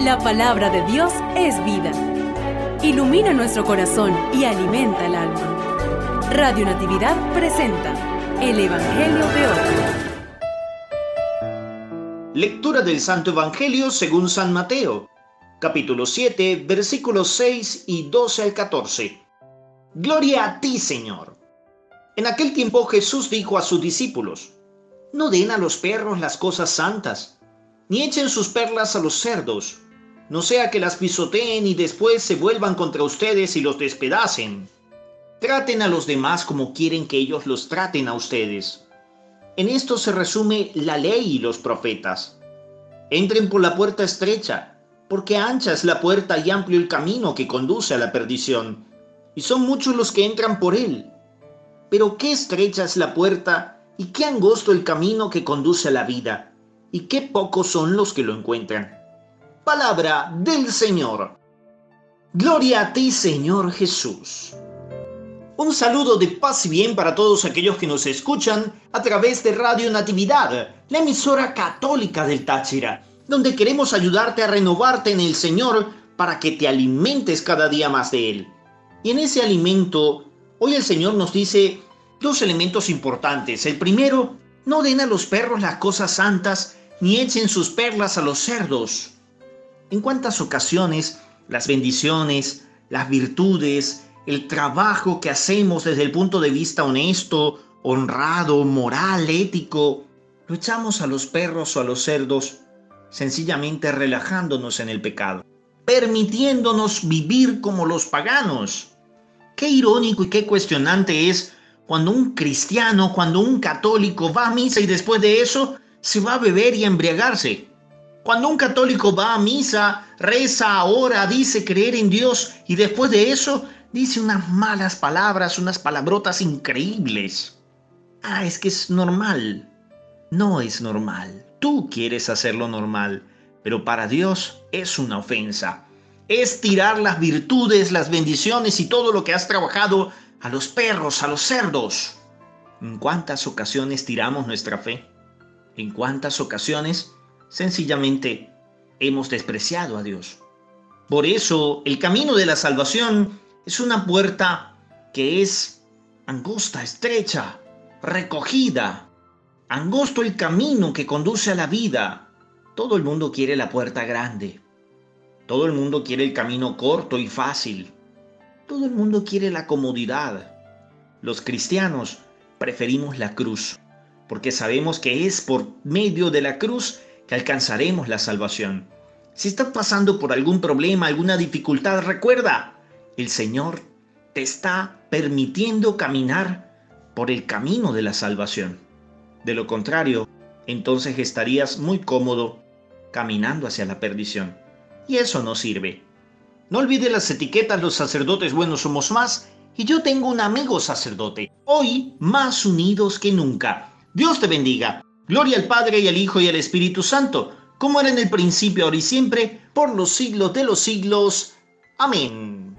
La palabra de Dios es vida. Ilumina nuestro corazón y alimenta el alma. Radio Natividad presenta el Evangelio de hoy. Lectura del Santo Evangelio según San Mateo, capítulo 7, versículos 6 y 12 al 14. Gloria a ti, Señor. En aquel tiempo Jesús dijo a sus discípulos: No den a los perros las cosas santas, ni echen sus perlas a los cerdos, no sea que las pisoteen y después se vuelvan contra ustedes y los despedacen. Traten a los demás como quieren que ellos los traten a ustedes. En esto se resume la ley y los profetas. Entren por la puerta estrecha, porque ancha es la puerta y amplio el camino que conduce a la perdición, y son muchos los que entran por él. Pero qué estrecha es la puerta y qué angosto el camino que conduce a la vida, y qué pocos son los que lo encuentran. Palabra del Señor. Gloria a ti, Señor Jesús. Un saludo de paz y bien para todos aquellos que nos escuchan a través de Radio Natividad, la emisora católica del Táchira, donde queremos ayudarte a renovarte en el Señor para que te alimentes cada día más de Él. Y en ese alimento, hoy el Señor nos dice dos elementos importantes. El primero, no den a los perros las cosas santas, ni echen sus perlas a los cerdos. ¿En cuántas ocasiones las bendiciones, las virtudes, el trabajo que hacemos desde el punto de vista honesto, honrado, moral, ético, lo echamos a los perros o a los cerdos, sencillamente relajándonos en el pecado, permitiéndonos vivir como los paganos? Qué irónico y qué cuestionante es cuando un cristiano, cuando un católico va a misa y después de eso se va a beber y a embriagarse. Cuando un católico va a misa, reza, ora, dice creer en Dios y después de eso dice unas malas palabras, unas palabrotas increíbles. Es que es normal. No es normal. Tú quieres hacerlo normal, pero para Dios es una ofensa. Es tirar las virtudes, las bendiciones y todo lo que has trabajado a los perros, a los cerdos. ¿En cuántas ocasiones tiramos nuestra fe? ¿En cuántas ocasiones sencillamente hemos despreciado a Dios? Por eso el camino de la salvación es una puerta que es angosta, estrecha, recogida. Angosto el camino que conduce a la vida. Todo el mundo quiere la puerta grande. Todo el mundo quiere el camino corto y fácil. Todo el mundo quiere la comodidad. Los cristianos preferimos la cruz, porque sabemos que es por medio de la cruz que alcanzaremos la salvación. Si estás pasando por algún problema, alguna dificultad, recuerda, el Señor te está permitiendo caminar por el camino de la salvación. De lo contrario, entonces estarías muy cómodo caminando hacia la perdición. Y eso no sirve. No olvides las etiquetas, los sacerdotes buenos somos más, y yo tengo un amigo sacerdote, hoy más unidos que nunca. Dios te bendiga. Gloria al Padre y al Hijo y al Espíritu Santo, como era en el principio, ahora y siempre, por los siglos de los siglos. Amén.